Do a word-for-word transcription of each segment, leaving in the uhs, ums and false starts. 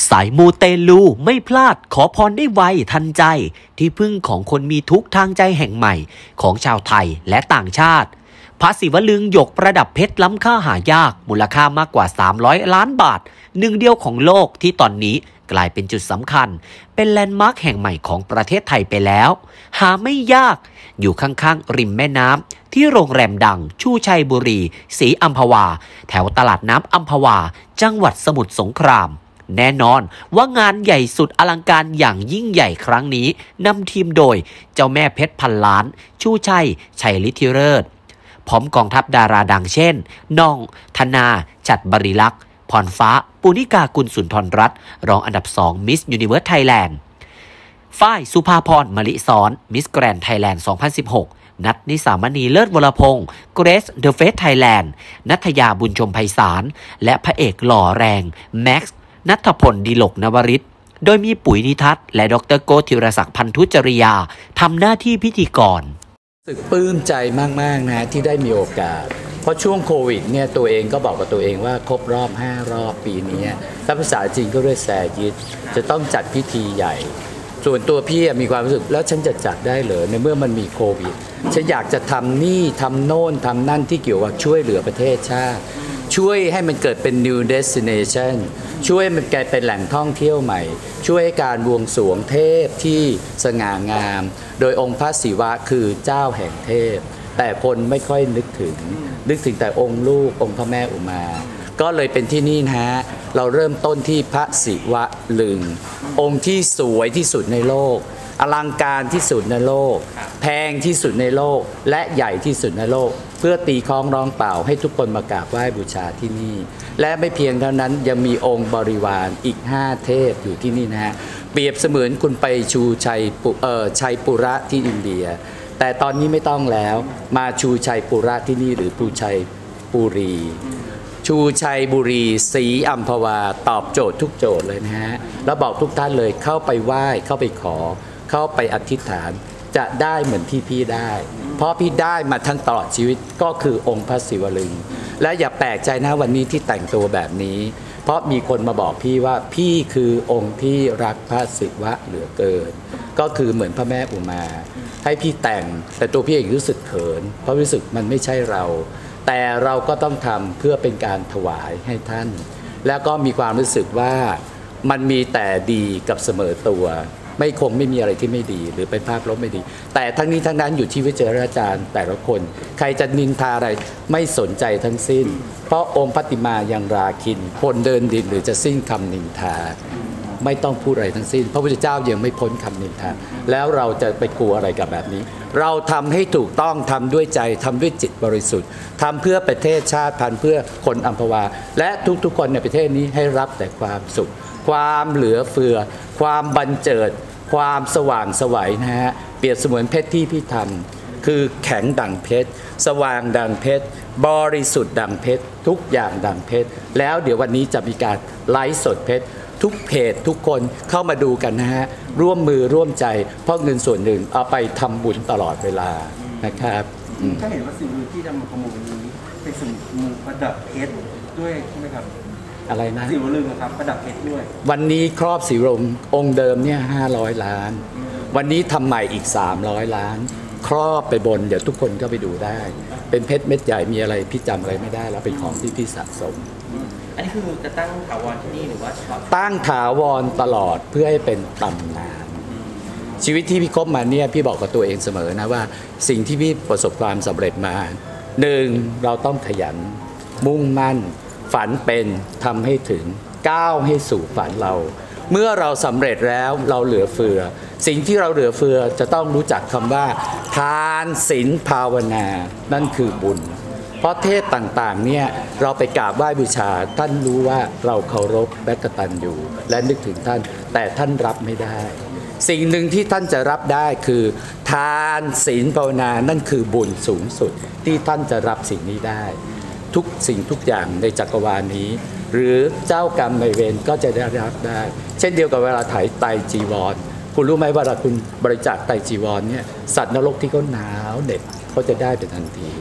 สายมูเตลูไม่พลาดขอพรได้ไวทันใจที่พึ่งของคนมีทุกข์ทางใจแห่งใหม่ของชาวไทยและต่างชาติพระศิวลึงหยกประดับเพชรล้ำค่าหายากมูลค่ามากกว่าสามร้อยล้านบาทหนึ่งเดียวของโลกที่ตอนนี้กลายเป็นจุดสำคัญเป็นแลนด์มาร์คแห่งใหม่ของประเทศไทยไปแล้วหาไม่ยากอยู่ข้างๆริมแม่น้ำที่โรงแรมดังชูชัยบุรีศรีอัมพวาแถวตลาดน้ำอัมพวาจังหวัดสมุทรสงครามแน่นอนว่างานใหญ่สุดอลังการอย่างยิ่งใหญ่ครั้งนี้นำทีมโดยเจ้าแม่เพชรพันล้านชูชัยชัยฤทธิเลิศพร้อมกองทัพดาราดังเช่นน้องธนาฉัตรบริลักษ์พรฟ้าปุณิกากุลสุนทรรัตน์รองอันดับสองมิสยูนิเวิร์สไทยแลนด์ฝ้ายสุภาพรมลิซ้อนมิสแกรนด์ไทยแลนด์สองพันสิบหกนัทนิสามณีเลิศวรพงศ์เกรซเดอะเฟสไทยแลนด์นัทยาบุญชมไพศาลและพระเอกหล่อแรงแม็กซ์ณัฐพลดิลกนวริศโดยมีปุ๋ยนิทัศน์และดรโกธิรศักดิ์พันธุจริยาทำหน้าที่พิธีกรรู้สึกปลื้มใจมากๆนะที่ได้มีโอกาสเพราะช่วงโควิดเนี่ยตัวเองก็บอกกับตัวเองว่าครบรอบห้ารอบปีนี้ถ้าภาษาจีนก็เรียกแซยิดจะต้องจัดพิธีใหญ่ส่วนตัวพี่มีความรู้สึกแล้วฉันจะจัดได้เหรอในเมื่อมันมีโควิดฉันอยากจะทำนี่ทำโน่นทำนั่นที่เกี่ยวกับช่วยเหลือประเทศชาติช่วยให้มันเกิดเป็น new destination ช่วยมันกลายเป็นแหล่งท่องเที่ยวใหม่ช่วยให้การบวงสรวงเทพที่สง่างามโดยองค์พระศิวะคือเจ้าแห่งเทพแต่คนไม่ค่อยนึกถึงนึกถึงแต่องค์ลูกองค์พระแม่อุมาก็เลยเป็นที่นี่นะฮะเราเริ่มต้นที่พระศิวลึงองค์ที่สวยที่สุดในโลกอลังการที่สุดในโลกแพงที่สุดในโลกและใหญ่ที่สุดในโลกเพื่อตีคล้องร้องเปล่าให้ทุกคนมากราบไหว้บูชาที่นี่และไม่เพียงเท่านั้นยังมีองค์บริวารอีกห้าเทพอยู่ที่นี่นะฮะเปรียบเสมือนคุณไปชูชัยเอ่อชัยปุระที่อินเดียแต่ตอนนี้ไม่ต้องแล้วมาชูชัยปุระที่นี่หรือปูชัยปุรีชูชัยบุรีศรีอัมพวาตอบโจทย์ทุกโจทย์เลยนะฮะแล้วบอกทุกท่านเลยเข้าไปไหว้เข้าไปขอเข้าไปอธิษฐานจะได้เหมือนที่พี่ได้เพราะพี่ได้มาทั้งตลอดชีวิตก็คือองค์พระศิวลึงและอย่าแปลกใจนะวันนี้ที่แต่งตัวแบบนี้เพราะมีคนมาบอกพี่ว่าพี่คือองค์ที่รักพระศิวะเหลือเกินก็คือเหมือนพระแม่อุมาให้พี่แต่งแต่ตัวพี่เองรู้สึกเขินเพราะรู้สึกมันไม่ใช่เราแต่เราก็ต้องทำเพื่อเป็นการถวายให้ท่านแล้วก็มีความรู้สึกว่ามันมีแต่ดีกับเสมอตัวไม่คงไม่มีอะไรที่ไม่ดีหรือเป็นภาพลบไม่ดีแต่ทั้งนี้ทั้งนั้นอยู่ที่วิจารณญาณแต่ละคนใครจะนินทาอะไรไม่สนใจทั้งสิ้นเพราะองค์ปฏิมายังราคินคนเดินดินหรือจะสิ้นคำนินทาไม่ต้องพูดอะไรทั้งสิ้นพระพุทธเจ้ายังไม่พ้นคำนินทาแล้วเราจะไปกลัวอะไรกับแบบนี้เราทำให้ถูกต้องทำด้วยใจทำด้วยจิตบริสุทธิ์ทำเพื่อประเทศชาติพันธุ์เพื่อคนอัมพวาและทุกๆคนในประเทศนี้ให้รับแต่ความสุขความเหลือเฟือความบันเจิดความสว่างสวัยนะฮะเปรียบเสมือนเพชรที่พี่ทำคือแข็งดังเพชรสว่างดังเพชรบริสุทธิ์ดังเพชรทุกอย่างดังเพชรแล้วเดี๋ยววันนี้จะมีการไลฟ์สดเพชรทุกเพจทุกคนเข้ามาดูกันนะฮะร่วมมือร่วมใจเพราะเงินส่วนหนึ่งเอาไปทำบุญตลอดเวลานะครับถ้าเห็นว่าสิ่งที่นำมาประมูลนี้เป็นสิ่งมือประดับเพชรด้วยใช่ไหมครับอะไรนะศิวลึงนะครับประดับเพชรด้วยวันนี้ครอบศิวลึงองค์เดิมเนี่ยห้าร้อยล้านวันนี้ทำใหม่อีกสามร้อยล้านครอบไปบนเดี๋ยวทุกคนก็ไปดูได้เป็นเพชรเม็ดใหญ่มีอะไรพี่จำอะไรไม่ได้แล้วเป็นของที่พี่สะสมอันนี้คือจะตั้งถาวรที่นี่หรือว่าตั้งถาวรตลอดเพื่อให้เป็นตำนานชีวิตที่พี่คบมาเนี่ยพี่บอกกับตัวเองเสมอนะว่าสิ่งที่พี่ประสบความสำเร็จมาหนึ่งเราต้องขยันมุ่งมั่นฝันเป็นทำให้ถึงก้าวให้สู่ฝันเราเมื่อเราสำเร็จแล้วเราเหลือเฟือสิ่งที่เราเหลือเฟือจะต้องรู้จักคำว่าทานศีลภาวนานั่นคือบุญเพราะเทพต่างๆเนี่ยเราไปกราบไหว้บูชาท่านรู้ว่าเราเคารพและกตัญญูและนึกถึงท่านแต่ท่านรับไม่ได้สิ่งหนึ่งที่ท่านจะรับได้คือทานศีลภาวนานั่นคือบุญสูงสุดที่ท่านจะรับสิ่งนี้ได้ทุกสิ่งทุกอย่างในจักรวาลนี้หรือเจ้ากรรมนายเวรก็จะได้รับได้เช่นเดียวกับเวลาถ่ายไตรจีวรคุณรู้ไหมว่าถ้าคุณบริจาคไตรจีวรเนี่ยสัตว์นรกที่เขาหนาวเหน็บเขาจะได้เป็นทันที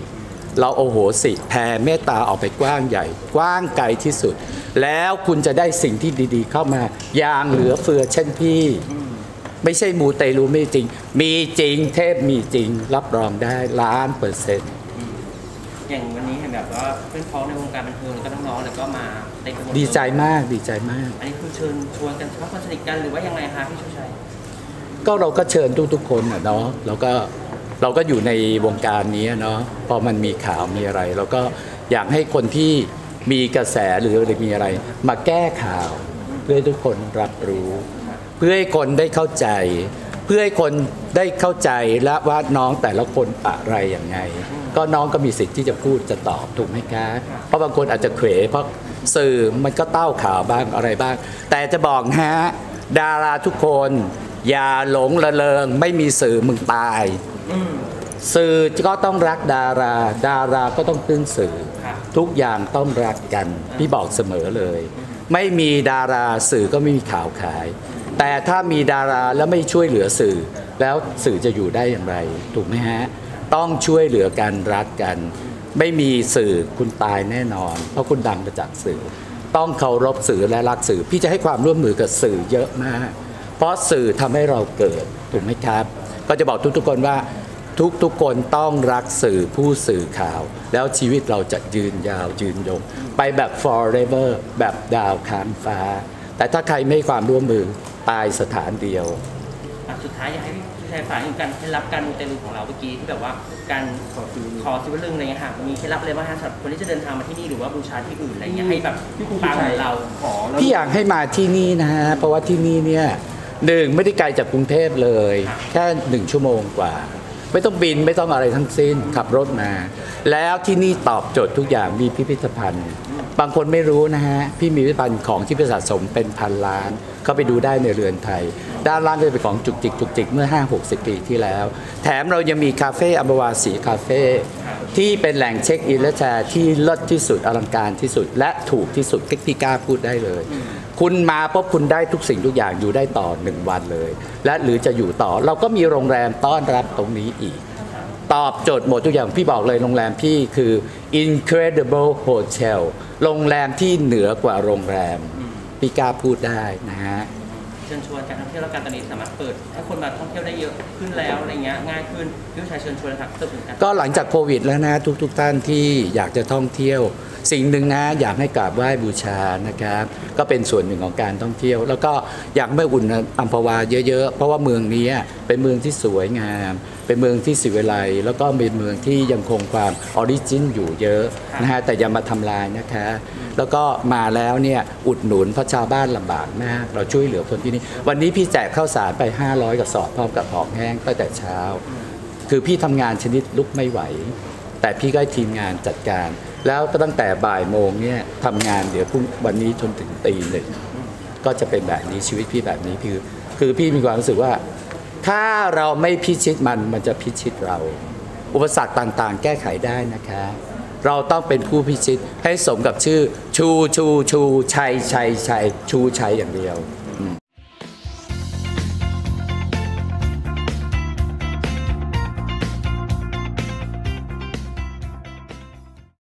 เราโอโหสิแผ่เมตตาออกไปกว้างใหญ่กว้างไกลที่สุดแล้วคุณจะได้สิ่งที่ดีๆเข้ามาอย่างเหลือเฟือเช่นพี่ไม่ใช่มูเตลูไม่จริงมีจริงเทพมีจริงรับรองได้ล้านเปอร์เซ็นต์อย่างวันนี้เห็นแบบว่าเพื่อนพ้องในวงการบันเทิงแล้วก็น้องๆแล้วก็มาเต็มไปหมดดีใจมากดีใจมากอันนี้คือเชิญชวนกันเฉพาะคนสนิทกันหรือว่ายังไงคะพี่ชูชัยก็เราก็เชิญทุกๆคนนะเนาะเราก็เราก็อยู่ในวงการนี้เนาะพอมันมีข่าวมีอะไรเราก็อยากให้คนที่มีกระแสหรือมีอะไรมาแก้ข่าวเพื่อให้ทุกคนรับรู้เพื่อให้คนได้เข้าใจเพื่อให้คนได้เข้าใจและว่าน้องแต่ละคนอะไรอย่างไงก็น้องก็มีสิทธิ์ที่จะพูดจะตอบถูกไหมคะเพราะบางคนอาจจะเขวเพราะสื่อมันก็เต้าข่าวบ้างอะไรบ้างแต่จะบอกฮะดาราทุกคนอย่าหลงระเริงไม่มีสื่อมึงตายสื่อก็ต้องรักดาราดาราก็ต้องพึ่งสื่อทุกอย่างต้องรักกันพี่บอกเสมอเลยไม่มีดาราสื่อก็ไม่มีข่าวขายแต่ถ้ามีดาราแล้วไม่ช่วยเหลือสื่อแล้วสื่อจะอยู่ได้อย่างไรถูกไหมฮะต้องช่วยเหลือกันรักกันไม่มีสื่อคุณตายแน่นอนเพราะคุณดังมาจากสื่อต้องเคารพสื่อและรักสื่อพี่จะให้ความร่วมมือกับสื่อเยอะมากเพราะสื่อทำให้เราเกิดถูกไหมครับก็จะบอกทุกๆคนว่าทุกๆคนต้องรักสื่อผู้สื่อข่าวแล้วชีวิตเราจะยืนยาวยืนยงไปแบบ forever แบบดาวค้างฟ้าแต่ถ้าใครไม่ความร่วมมือตายสถานเดียวสุดท้ายอยากให้พี่ชัยฝากถึงการเคล็ดลับการมูเตลูของเราเมื่อกี้ที่แบบว่าการขอซื้อขอซื้อเรื่องอะไรเงี้ยค่ะมีเคล็ดลับอะไรบ้างคะสำหรับคนที่จะเดินทางมาที่นี่หรือว่าบูชาที่อื่นอะไรเงี้ยให้แบบปังเราขอพี่อยากให้มาที่นี่นะฮะเพราะว่าที่นี่เนี่ยหนึ่งไม่ได้ไกลจากกรุงเทพเลยแค่หนึ่งชั่วโมงกว่าไม่ต้องบินไม่ต้องอะไรทั้งสิ้นขับรถมาแล้วที่นี่ตอบโจทย์ทุกอย่างมีพิพิธภัณฑ์บางคนไม่รู้นะฮะพี่มีพิพิธภัณฑ์ของที่สะสมเป็นพันล้านเข้าไปดูได้ในเรือนไทยด้านล่างก็จะเป็นของจุกจิกจุกจิกเมื่อ ห้าหกสิบ ปีที่แล้วแถมเรายังมีคาเฟ่อัมพวาสีคาเฟ่ที่เป็นแหล่งเช็คอินและแชร์ที่เลิศที่สุดอลังการที่สุดและถูกที่สุดพี่กล้าพูดได้เลยคุณมาปุ๊บคุณได้ทุกสิ่งทุกอย่างอยู่ได้ต่อหนึ่งวันเลยและหรือจะอยู่ต่อเราก็มีโรงแรมต้อนรับตรงนี้อีกตอบโจทย์หมดทุกอย่างพี่บอกเลยโรงแรมพี่คือ incredible hotel โรงแรมที่เหนือกว่าโรงแรมพี่กล้าพูดได้นะฮะเชิญชวนการท่องเที่ยวแล้วการตอนนี้สามารถเปิดให้คนมาท่องเที่ยวได้เยอะขึ้นแล้วอะไรเงี้ยง่ายขึ้นพี่ชัยเชิญชวนครับเติมถึงกันก็หลังจากโควิดแล้วนะทุกๆท่านที่อยากจะท่องเที่ยวสิ่งหนึ่งนะอยากให้กราบไหว้บูชานะครับก็เป็นส่วนหนึ่งของการท่องเที่ยวแล้วก็อยากไม่อุ่นอัมพวาเยอะๆเพราะว่าเมืองนี้เป็นเมืองที่สวยงามเป็นเมืองที่ศิวิไลแล้วก็เป็นเมืองที่ยังคงความออริจินอยู่เยอะนะฮะแต่อย่ามาทำลายนะคะแล้วก็มาแล้วเนี่ยอุดหนุนเพราะชาวบ้านลำบากมากเราช่วยเหลือคนที่นี่วันนี้พี่แจกข้าวสารไปห้าร้อยกระสอบพร้อมกับของแห้งตั้งแต่เช้าคือพี่ทำงานชนิดลุกไม่ไหวแต่พี่ก็ให้ทีมงานจัดการแล้วก็ตั้งแต่บ่ายโมงเนี่ยทำงานเดี๋ยวพรุ่งวันนี้จนถึงตีหนึ่งก็จะเป็นแบบนี้ชีวิตพี่แบบนี้คือคือพี่มีความรู้สึกว่าถ้าเราไม่พิชิตมันมันจะพิชิตเราอุปสรรคต่างๆแก้ไขได้นะคะเราต้องเป็นผู้พิชิตให้สมกับชื่อชูชูชูชัยชัยชัยชูชัยอย่างเดียว